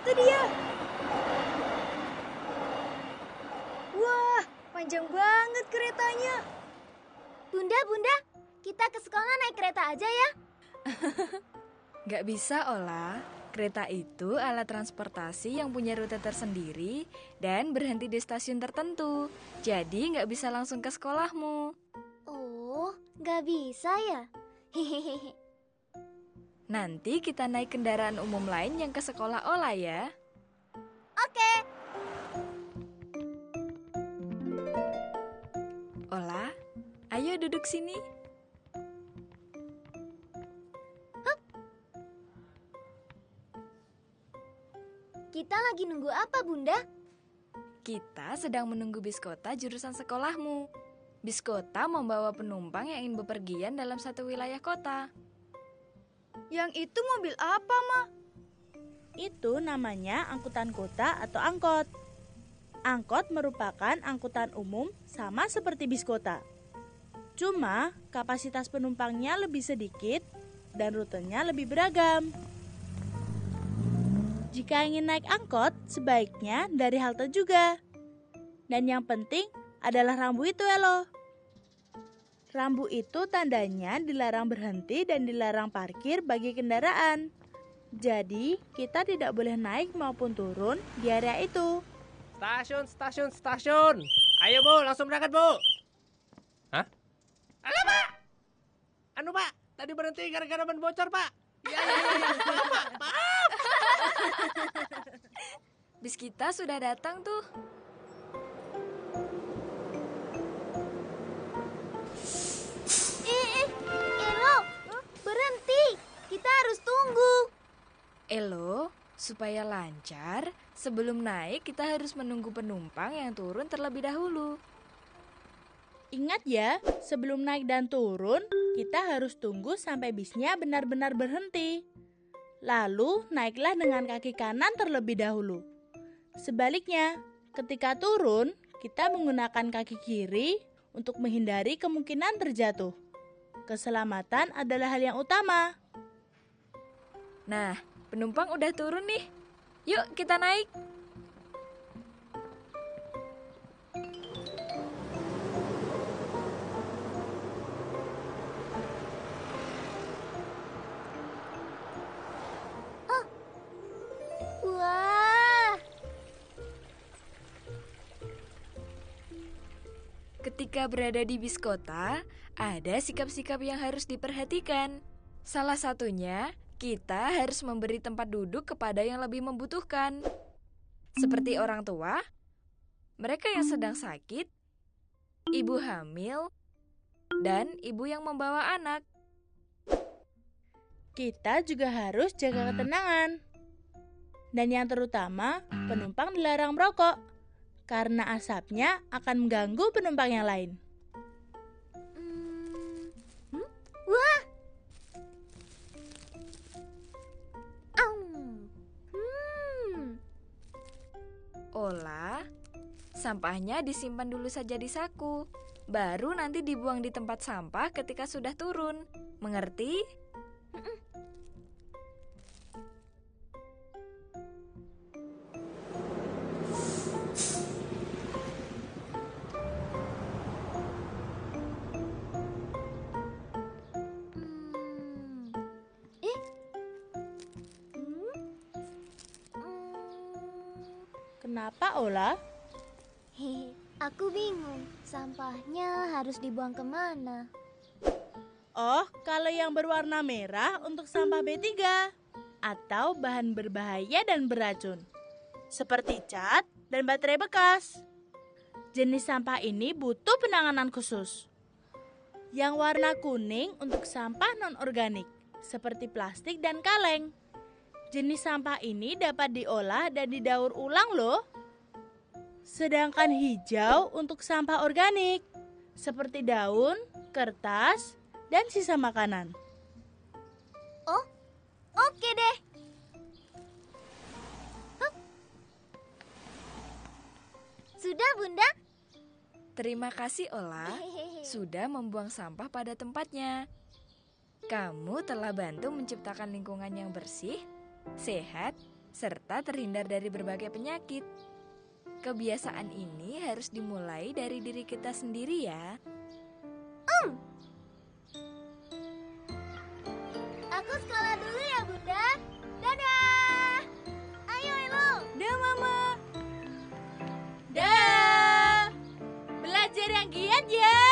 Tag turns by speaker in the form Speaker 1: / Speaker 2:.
Speaker 1: itu dia. Wah, panjang banget keretanya.
Speaker 2: Bunda, kita ke sekolah naik kereta aja ya.
Speaker 3: Gak bisa, Ola. Kereta itu alat transportasi yang punya rute tersendiri dan berhenti di stasiun tertentu. Jadi gak bisa langsung ke sekolahmu.
Speaker 2: Oh, nggak bisa ya? Hehehe.
Speaker 3: Nanti kita naik kendaraan umum lain yang ke sekolah Ola ya.
Speaker 2: Oke.
Speaker 3: Ola, ayo duduk sini.
Speaker 2: Kita lagi nunggu apa, Bunda?
Speaker 3: Kita sedang menunggu bis kota jurusan sekolahmu. Bis kota membawa penumpang yang ingin bepergian dalam satu wilayah kota.
Speaker 1: Yang itu mobil apa, Ma?
Speaker 4: Itu namanya angkutan kota atau angkot. Angkot merupakan angkutan umum sama seperti bis kota. Cuma kapasitas penumpangnya lebih sedikit dan rutenya lebih beragam. Jika ingin naik angkot, sebaiknya dari halte juga. Dan yang penting adalah rambu itu ya loh. Rambu itu tandanya dilarang berhenti dan dilarang parkir bagi kendaraan. Jadi, kita tidak boleh naik maupun turun di area itu.
Speaker 5: Stasiun. Ayo Bu, langsung berangkat Bu. Hah? Alah Pak. Pak, tadi berhenti gara-gara ban bocor Pak. Ya. Pak.
Speaker 3: Bis kita sudah datang tuh.
Speaker 2: Elo, berhenti. Kita harus tunggu.
Speaker 3: Elo, supaya lancar, sebelum naik kita harus menunggu penumpang yang turun terlebih dahulu.
Speaker 4: Ingat ya, sebelum naik dan turun, kita harus tunggu sampai bisnya benar-benar berhenti. Lalu, naiklah dengan kaki kanan terlebih dahulu. Sebaliknya, ketika turun, kita menggunakan kaki kiri untuk menghindari kemungkinan terjatuh. Keselamatan adalah hal yang utama.
Speaker 3: Nah, penumpang udah turun nih. Yuk kita naik.
Speaker 2: Wah,
Speaker 3: Ketika berada di bis kota, ada sikap-sikap yang harus diperhatikan. Salah satunya, kita harus memberi tempat duduk kepada yang lebih membutuhkan. Seperti orang tua, mereka yang sedang sakit, ibu hamil, dan ibu yang membawa anak.
Speaker 4: Kita juga harus jaga ketenangan. Dan yang terutama, penumpang dilarang merokok, karena asapnya akan mengganggu penumpang yang lain.
Speaker 2: Wah. Aum.
Speaker 3: Olah, sampahnya disimpan dulu saja di saku. Baru nanti dibuang di tempat sampah ketika sudah turun. Mengerti?
Speaker 4: Kenapa, Ola?
Speaker 2: Hehe, aku bingung. Sampahnya harus dibuang kemana?
Speaker 4: Oh, kalau yang berwarna merah untuk sampah B3 atau bahan berbahaya dan beracun, seperti cat dan baterai bekas. Jenis sampah ini butuh penanganan khusus. Yang warna kuning untuk sampah non-organik, seperti plastik dan kaleng. Jenis sampah ini dapat diolah dan didaur ulang loh. Sedangkan hijau untuk sampah organik, seperti daun, kertas, dan sisa makanan.
Speaker 2: Oh, oke deh. Hup. Sudah, Bunda?
Speaker 3: Terima kasih, Ola. Sudah membuang sampah pada tempatnya. Kamu telah bantu menciptakan lingkungan yang bersih, sehat, serta terhindar dari berbagai penyakit. Kebiasaan ini harus dimulai dari diri kita sendiri ya.
Speaker 2: Aku sekolah dulu ya, Bunda. Dadah. Ayo, Elo.
Speaker 1: Dah, Mama.
Speaker 4: Dah. Belajar yang giat ya.